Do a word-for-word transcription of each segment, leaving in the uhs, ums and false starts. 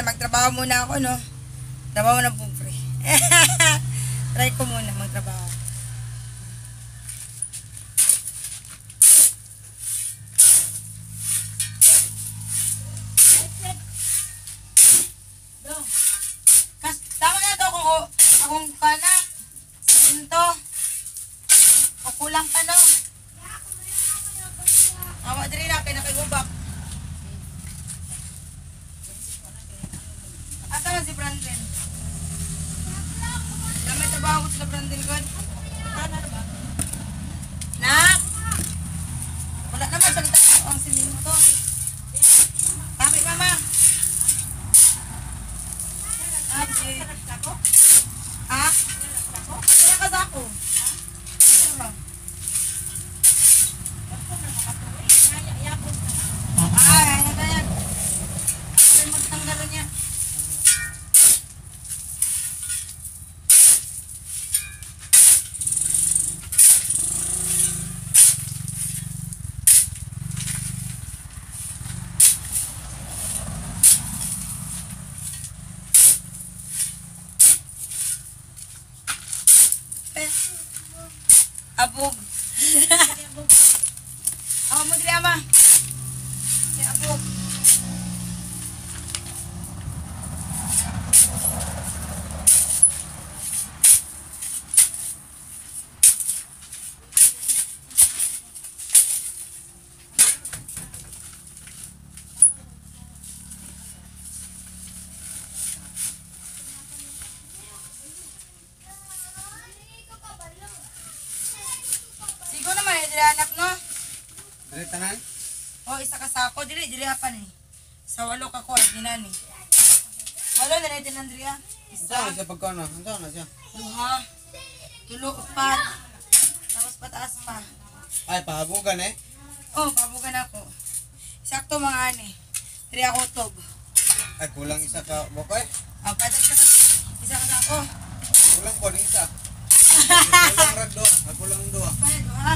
Siyempre, magtrabaho muna ako, no? Trabaho na po, pre. Try ko muna magtrabaho. Kas, tama na to kung akong kana. Sinto. O kulang pa, no? Awa diri na, pinakigubak. Asa na si Brandon? Damay trabaho ko sila Brandon God. Nak! Wala naman salita ko ang siminto. Kami mama. Abi. Ha? Kaya ka sa ako. Ah, ayan na yan. Ay, magtanggalo niya. Abog. Awa mo dili ama. Kaya abog. Sigo naman eh, dili anak no? Dili tanan? O, isa ka sako, dili, dili hapan eh. Sa walo ka ko, dinani. Walo na natin, Andrea. Isa na siya pagkano? Isa na siya? Duha. Tulo, upat. Tapos pataas pa. Ay, pahabugan eh. Oh, pabugan ako. Sakto mga ani. Dili ako tob. Ay, kulang isa ka bukay. Ah, patag isa ka, isa ka sako. Kulang po ng isa. Kulang rag doa. Ay, kulang doa. Pwede, duha.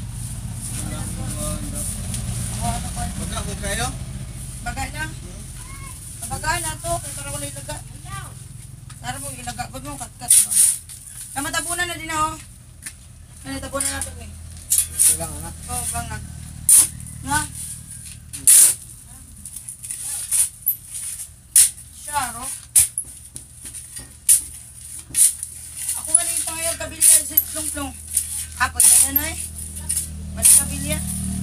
Baga ko kayo? Baga na. Baga na to. Kaya para ko na ilaga. Sara mo ilaga. Ba't mo kat-kat ba? Kaya matabunan na din ako. Kaya natabunan na ito eh. Kulang anak. Oo, oh, bangag. Nga? Syaro. Ako ka na yung pangayaw kabilya sa plong-plong. Apot na yan eh. Balik kabilya.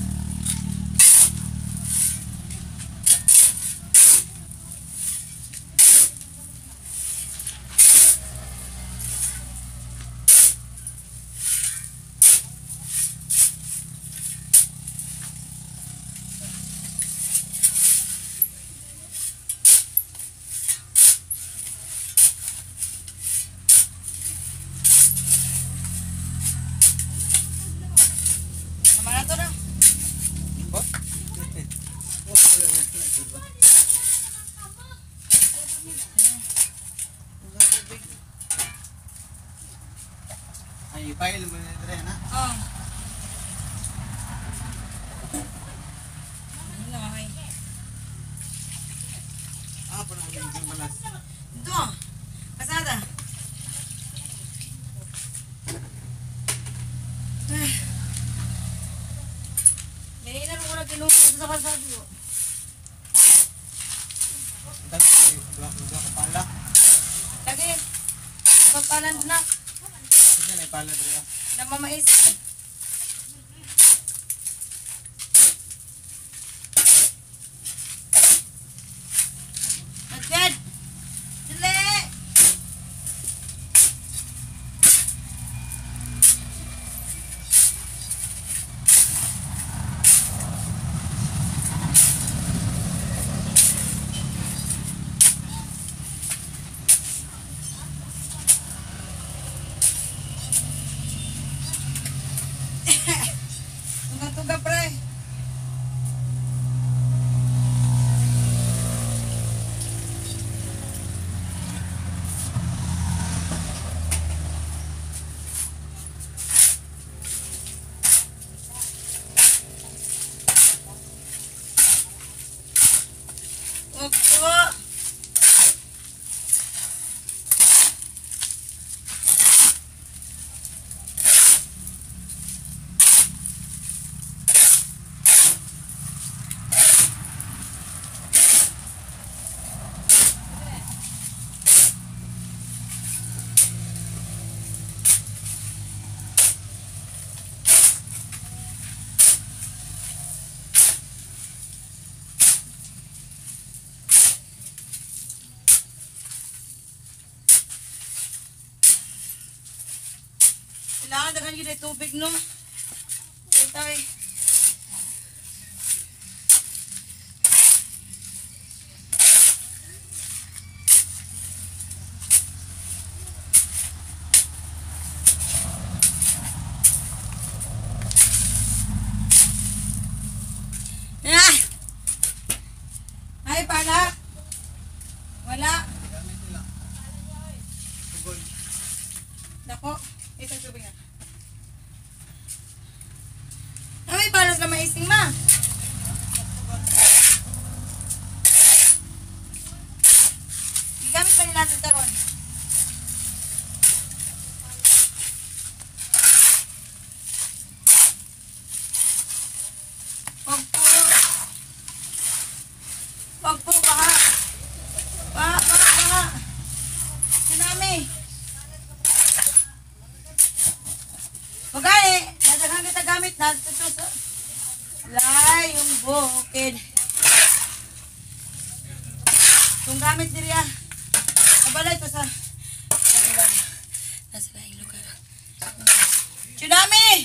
Tama na to na. Oh? Ay, file mo na rin ha? Oo. Ano ay? Ah, po na yung malas. Ito. Kasada. May ilan mo na kinukot sa kasada ko. Tapos, black black pala. Lagi. Pagpalan na. Kasi na pala rin. Namamais. Agad. Dili. Kailangan daghan yun ay tubig, no? Okay, tayo. Ah! Ay, pala. Wala. Gamit nila. Tugol. Nako, ito tubig na. Ah, may balas na maising, ma. Gigamit pa nila ito taron. Wag po. Wag po, baka. Baka, baka, baka. Tsunami. Magani, nadaghan kita gamit na ito sa lay, yung bukid. Itong gamit nila, nabalay ito sa nasa laying lugar. Tsunami!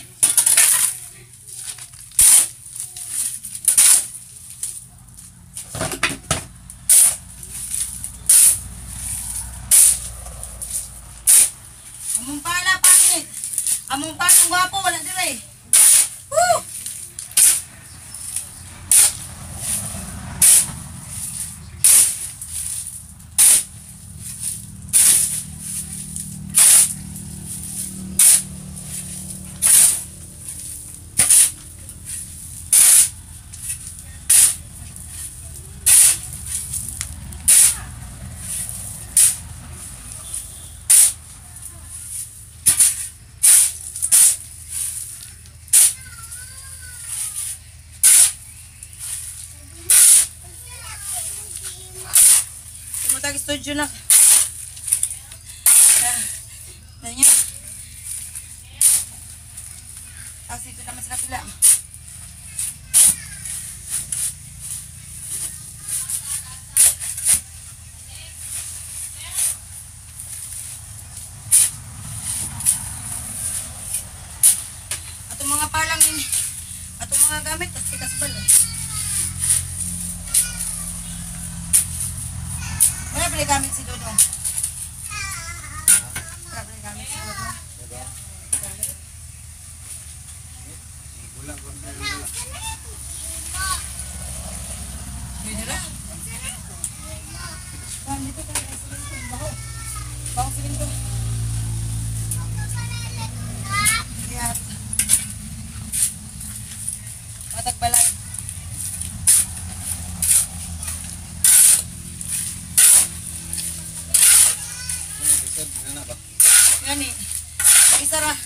Among pala, pangit. Among patong gwapo, wala dire. Woo! Tumutag studio na. Ah, ganyan. Tapos ito naman sa kapila. Atong mga palang yun. Atong mga gamit, tapos tikas balo. Wala pala gamit si Dodong. Wala pala gamit si Dodong. Gulang ko na gulang. Pwede na. Paham dito ka. Baho. Baho siling to. Ayan. Matag balay. Bisod na ba? Yan eh. Isa ra.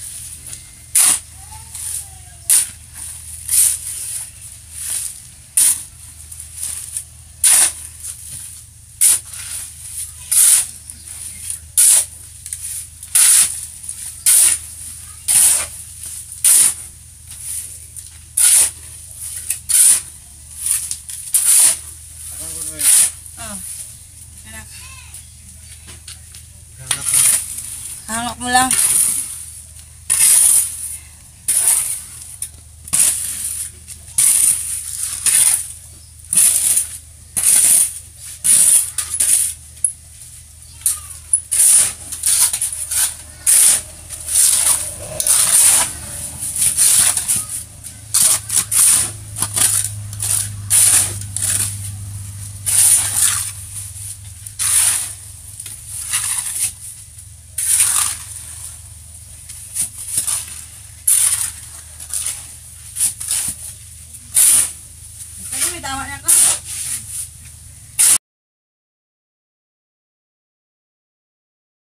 Akan ko na. Ah. Anak. Hanap na. Hangak mo lang.